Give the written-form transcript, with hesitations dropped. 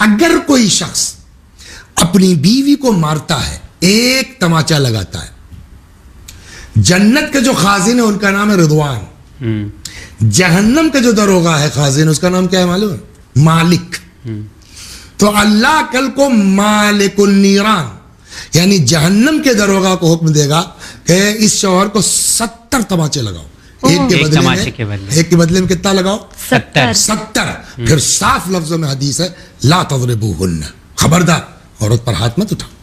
अगर कोई शख्स अपनी बीवी को मारता है, एक तमाचा लगाता है, जन्नत के जो खाजिन है उनका नाम है रिदवान, जहन्नम के जो दरोगा है खाजिन उसका नाम क्या है मालूम है? मालिक। तो अल्लाह कल को मालिकुल नीरान यानी जहन्नम के दरोगा को हुक्म देगा कि इस शौहर को 70 तमाचे लगाओ, एक के बदले में कितना लगाओ? 70। फिर साफ लफ्जों में हदीस है ला तज़रिबूहुन्ना, खबरदार औरत पर हाथ मत उठाओ।